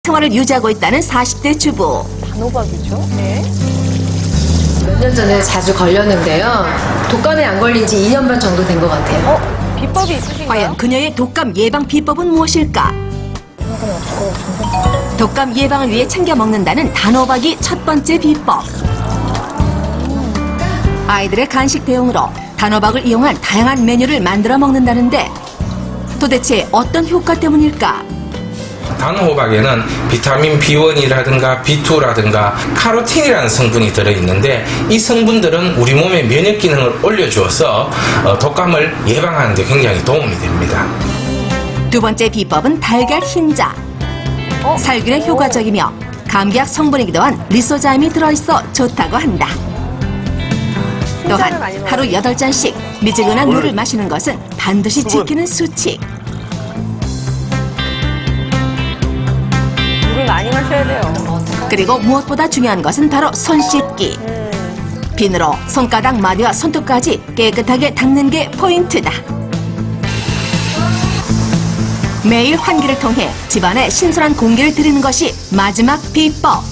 생활을 유지하고 있다는 40대 주부. 단호박이죠? 네. 몇 년 전에 자주 걸렸는데요. 독감에 안 걸린 지 2년 반 정도 된 것 같아요. 비법이 있으신가요? 과연 그녀의 독감 예방 비법은 무엇일까? 독감 예방을 위해 챙겨 먹는다는 단호박이 첫 번째 비법. 아이들의 간식 대용으로 단호박을 이용한 다양한 메뉴를 만들어 먹는다는데 도대체 어떤 효과 때문일까? 단호박에는 비타민 B1이라든가 B2라든가 카로틴이라는 성분이 들어있는데 이 성분들은 우리 몸의 면역 기능을 올려주어서 독감을 예방하는 데 굉장히 도움이 됩니다. 두 번째 비법은 달걀 흰자. 살균에 효과적이며 감기약 성분이기도 한 리소자임이 들어있어 좋다고 한다. 또한 하루 8잔씩 미지근한 물을 마시는 것은 반드시 지키는 수칙. 물을 많이 마셔야 돼요. 그리고 무엇보다 중요한 것은 바로 손 씻기. 비누로 손가락 마디와 손톱까지 깨끗하게 닦는 게 포인트다. 매일 환기를 통해 집안에 신선한 공기를 들이는 것이 마지막 비법.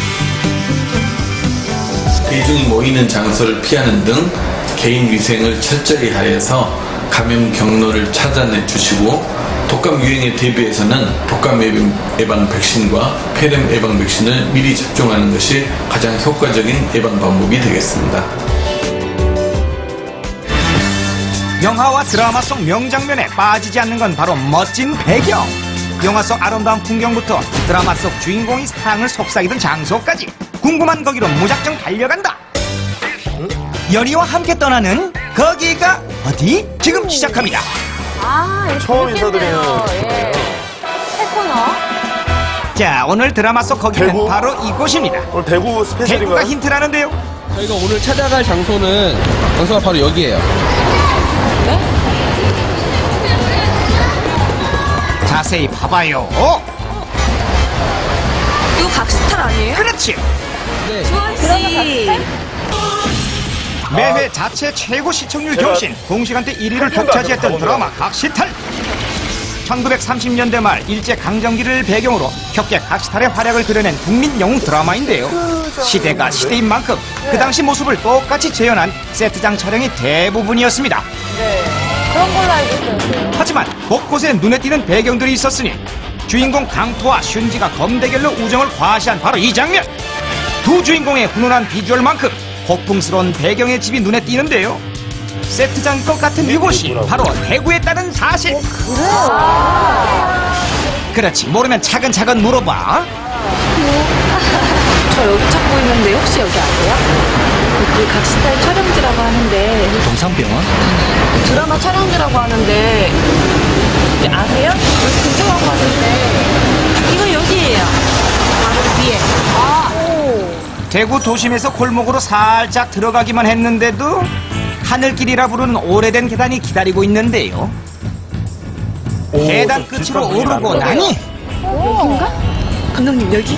대중이 모이는 장소를 피하는 등 개인 위생을 철저히 하여서 감염 경로를 찾아내 주시고 독감 유행에 대비해서는 독감 예방 백신과 폐렴 예방 백신을 미리 접종하는 것이 가장 효과적인 예방 방법이 되겠습니다. 영화와 드라마 속 명장면에 빠지지 않는 건 바로 멋진 배경. 영화 속 아름다운 풍경부터 드라마 속 주인공이 사랑을 속삭이던 장소까지 궁금한 거기로 무작정 달려간다. 연희와 함께 떠나는 거기가 어디? 지금 시작합니다. 처음 인사드리는. 예. 새 코너. 자, 오늘 드라마 속 거기는 대구? 바로 이곳입니다. 오늘 대구 대구가 스페셜인가요? 힌트라는데요. 저희가 오늘 찾아갈 장소가 바로 여기예요. 자세히 봐봐요. 이거 각스탈 아니에요? 그렇지. 네. 주원씨. 매회 자체 최고 시청률 제가 경신, 동시간대 1위를 독차지했던 드라마 각시탈. 1930년대 말 일제강점기를 배경으로 격계 각시탈의 활약을 그려낸 국민 영웅 드라마인데요. 시대가 시대인 만큼 그 당시 모습을 똑같이 재현한 세트장 촬영이 대부분이었습니다. 네. 그런 걸로 알고 있었어요. 하지만 곳곳에 눈에 띄는 배경들이 있었으니 주인공 강토와 슌지가 검대결로 우정을 과시한 바로 이 장면. 두 주인공의 훈훈한 비주얼만큼 폭풍스러운 배경의 집이 눈에 띄는데요. 세트장일 것 같은 이곳이 바로 대구에 있다는 사실. 그렇지, 모르면 차근차근 물어봐. 저 여기 찾고 있는데 혹시 여기 아세요? 여기 각시탈 촬영지라고 하는데 동상병원? 드라마 촬영지라고 하는데 아세요? 여기 근처라고 하는데 이거 여기예요. 바로 위에. 대구 도심에서 골목으로 살짝 들어가기만 했는데도 하늘길이라 부르는 오래된 계단이 기다리고 있는데요. 계단 끝으로 오르고 나니 여긴가? 감독님 여기?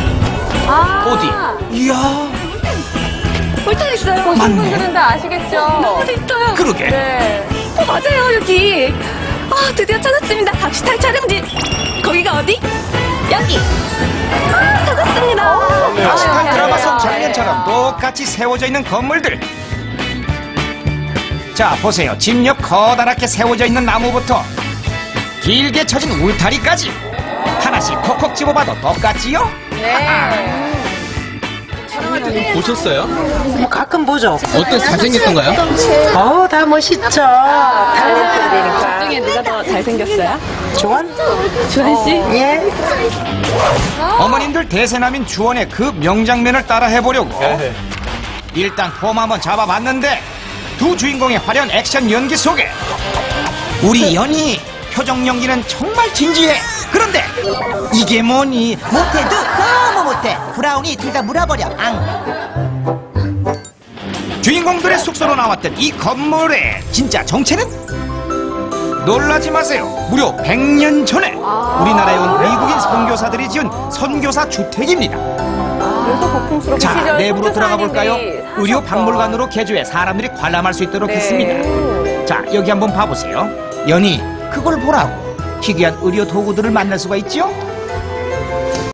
어디? 이야, 홀딱 있어요. 보신 맞네. 분들은 다 아시겠죠? 너무 있어요. 그러게. 네. 맞아요 여기. 드디어 찾았습니다. 각시탈 촬영지. 거기가 어디? 여기. 찾았습니다. 각시탈 드라마 속 장면처럼 똑같이 세워져 있는 건물들. 자, 보세요. 집 옆 커다랗게 세워져 있는 나무부터 길게 쳐진 울타리까지 하나씩 콕콕 집어봐도 똑같지요? 네. 보셨어요? 가끔 보죠. 어때? 잘생겼던가요? 다 멋있죠. 탤런트들이니까. 중에 누가 더 잘생겼어요? 조원? 주한 씨? 예. 어머님들 대세남인 주원의 그 명장면을 따라 해보려고 일단 폼 한번 잡아봤는데 두 주인공의 화려한 액션 연기 속에 우리 연희 표정 연기는 정말 진지해. 그런데 이게 뭐니? 못해도 너무 못해. 브라운이 둘 다 물어버려. 주인공들의 숙소로 나왔던 이 건물의 진짜 정체는? 놀라지 마세요. 무려 100년 전에 우리나라에 온 미국인 선교사들이 지은 선교사 주택입니다. 그래서 폭풍스럽게 자, 시절 내부로 들어가 볼까요? 선교사님들이 의료 사셨던. 박물관으로 개조해 사람들이 관람할 수 있도록 네. 했습니다. 자, 여기 한번 봐보세요. 연희, 그걸 보라고. 희귀한 의료 도구들을 만날 수가 있죠?